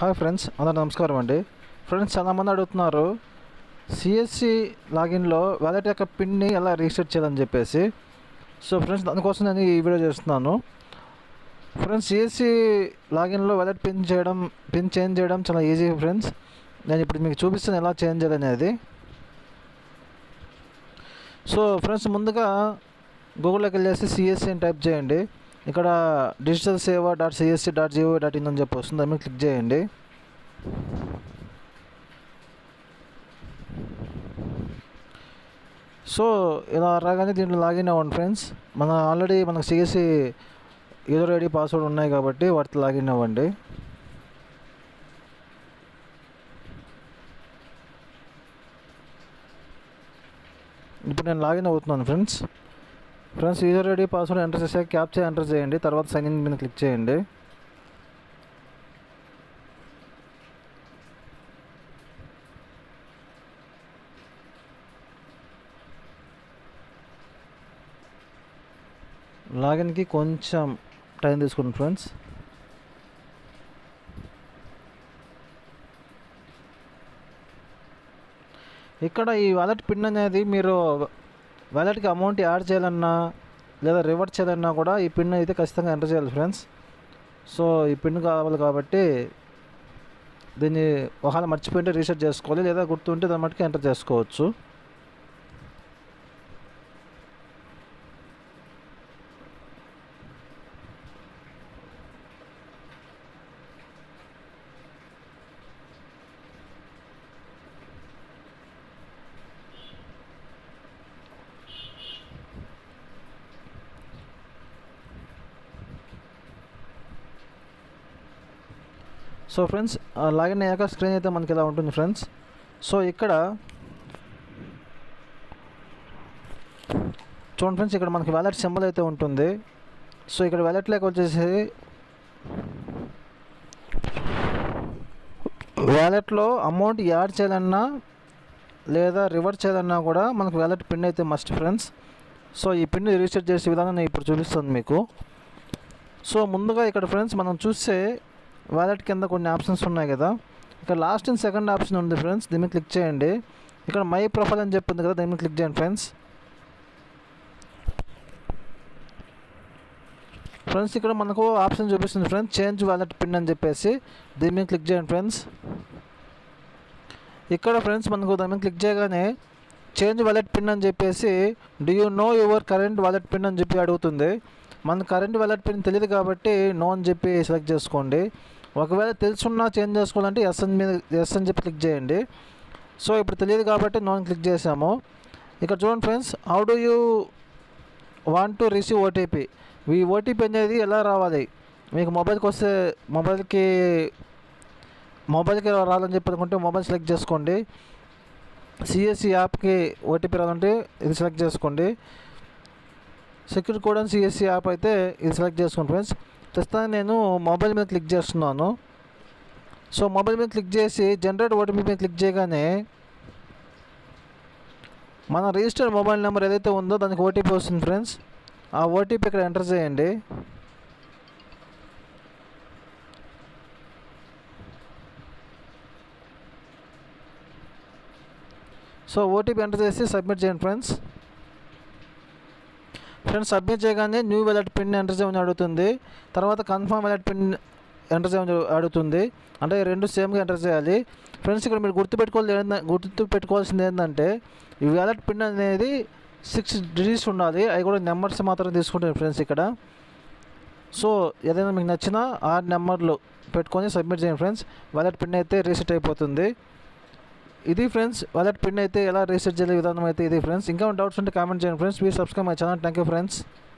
Hi friends, అందరూ నమస్కారం అండి. ఫ్రెండ్స్, చాలామంది అడుగుతున్నారు సిఎస్సి లాగిన్లో వాలెట్ యొక్క పిన్ని ఎలా రీసెట్ చేయాలని చెప్పేసి. సో ఫ్రెండ్స్, దానికోసం నేను ఈ వీడియో చేస్తున్నాను. ఫ్రెండ్స్, సిఎస్సి లాగిన్లో వాలెట్ పిన్ చేంజ్ చేయడం చాలా ఈజీ ఫ్రెండ్స్. నేను ఇప్పుడు మీకు చూపిస్తాను ఎలా చేంజ్ చేయాలనేది. సో ఫ్రెండ్స్, ముందుగా గూగుల్లోకి వెళ్ళేసి సిఎస్సి అని టైప్ చేయండి. ఇక్కడ డిజిటల్ సేవ .csc.gov.in అని చెప్పి వస్తుంది, దాన్ని క్లిక్ చేయండి. సో ఇలా రాగానే దీంట్లో లాగిన్ అవ్వండి ఫ్రెండ్స్. ఆల్రెడీ మనకు సిఎస్సి యూజర్ ఐడి పాస్వర్డ్ ఉన్నాయి కాబట్టి వాటితో లాగిన్ అవ్వండి. ఇప్పుడు నేను లాగిన్ అవుతున్నాను friends. User ID password enter చేసాక క్యాప్చా ఎంటర్ చేయండి. తర్వాత సైన్ ఇన్ మీద క్లిక్ చేయండి. లాగిన్కి కొంచెం టైం తీసుకోండి ఫ్రెండ్స్. ఇక్కడ ఈ వాలెట్ పిన్ అనేది మీరు వాలెట్కి అమౌంట్ యాడ్ చేయాలన్నా లేదా రివర్ట్ చేయాలన్నా కూడా ఈ పిన్ అయితే ఖచ్చితంగా ఎంటర్ చేయాలి ఫ్రెండ్స్. సో ఈ పిన్ కావాలి కాబట్టి దీన్ని ఒకవేళ మర్చిపోయింటే రీసెట్ చేసుకోవాలి, లేదా గుర్తుంటే దాని మట్టుకు ఎంటర్ చేసుకోవచ్చు. సో ఫ్రెండ్స్, లాగిన్ అయ్యాక స్క్రీన్ అయితే మనకి ఇలా ఉంటుంది ఫ్రెండ్స్. సో ఇక్కడ చూడండి ఫ్రెండ్స్, ఇక్కడ మనకి వాలెట్ సింబల్ అయితే ఉంటుంది. సో ఇక్కడ వాలెట్లోకి వచ్చేసి వాలెట్లో అమౌంట్ యాడ్ చేయాలన్నా లేదా రివర్ట్ చేయాలన్నా కూడా మనకు వాలెట్ పిన్ అయితే మస్ట్ ఫ్రెండ్స్. సో ఈ పిన్ రీసెట్ చేసే విధానం నేను ఇప్పుడు చూపిస్తాను మీకు. సో ముందుగా ఇక్కడ ఫ్రెండ్స్ మనం చూస్తే వాలెట్ కింద కొన్ని ఆప్షన్స్ ఉన్నాయి కదా. ఇక్కడ లాస్ట్ అండ్ సెకండ్ ఆప్షన్ ఉంది ఫ్రెండ్స్, దీన్ని క్లిక్ చేయండి. ఇక్కడ మై ప్రొఫైల్ అని చెప్పింది కదా, దీన్ని క్లిక్ చేయండి ఫ్రెండ్స్. ఇక్కడ మనకు ఆప్షన్ చూపిస్తుంది ఫ్రెండ్స్, చేంజ్ వాలెట్ పిన్ అని చెప్పేసి, దీన్ని క్లిక్ చేయండి ఫ్రెండ్స్. ఇక్కడ ఫ్రెండ్స్ మనకు దాని మీద క్లిక్ చేయగానే చేంజ్ వాలెట్ పిన్ అని చెప్పేసి do you know your current wallet pin అని చెప్పి అడుగుతుంది. మన కరెంట్ వాలెట్ పిన్ తెలియదు కాబట్టి నో అని చెప్పి సెలెక్ట్ చేసుకోండి. ఒకవేళ తెలుసున్నా చేంజ్ చేసుకోవాలంటే ఎస్ అని చెప్పి క్లిక్ చేయండి. సో ఇప్పుడు తెలియదు కాబట్టి నో అని క్లిక్ చేసాము. ఇక్కడ చూడండి friends, how do you want to receive OTP. ఈ ఓటీపీ అనేది ఎలా రావాలి మీకు మొబైల్కి వస్తే, మొబైల్కి రావాలని చెప్పి అనుకుంటే మొబైల్ సెలెక్ట్ చేసుకోండి. సిఎస్సి యాప్కి ఓటీపీ రావాలంటే ఇది సెలెక్ట్ చేసుకోండి. సెక్యూర్ కోడ్ అని సిఎస్సి యాప్ అయితే ఇది సెలెక్ట్ చేసుకోండి ఫ్రెండ్స్. ప్రస్తుతం నేను మొబైల్ మీద క్లిక్ చేస్తున్నాను. సో మొబైల్ మీద క్లిక్ చేసి జనరేట్ ఓటీపీ మీద క్లిక్ చేయగానే మన రిజిస్టర్డ్ మొబైల్ నెంబర్ ఏదైతే ఉందో దానికి ఓటీపీ వస్తుంది ఫ్రెండ్స్. ఆ ఓటీపీ ఇక్కడ ఎంటర్ చేయండి. సో ఓటీపీ ఎంటర్ చేసి సబ్మిట్ చేయండి ఫ్రెండ్స్. సబ్మిట్ చేయగానే న్యూ వాలెట్ పిన్ ఎంటర్ చేయమని అడుగుతుంది. తర్వాత కన్ఫర్మ్ వాలెట్ పిన్ ఎంటర్ చేయమని అడుగుతుంది. అంటే రెండు సేమ్గా ఎంటర్ చేయాలి ఫ్రెండ్స్. ఇక్కడ మీరు గుర్తుపెట్టుకోవాల్సింది ఏంటంటే ఈ వాలెట్ పిన్ అనేది 6 డిజిట్స్ ఉండాలి. అవి కూడా నెంబర్స్ మాత్రం తీసుకుంటాను ఫ్రెండ్స్ ఇక్కడ. సో ఏదైనా మీకు నచ్చిన 6 నెంబర్లు పెట్టుకొని సబ్మిట్ చేయండి ఫ్రెండ్స్. వాలెట్ పిన్ అయితే రీసెట్ అయిపోతుంది. ఇది ఫ్రెండ్స్, వాలెట్ పిన్ అయితే ఎలా రీసెట్ చేయాలి విధానం అయితే ఇది ఫ్రెండ్స్. ఇంకా డౌట్స్ ఉంటే కామెంట్ చేయండి friends. Please subscribe my channel. Thank you friends.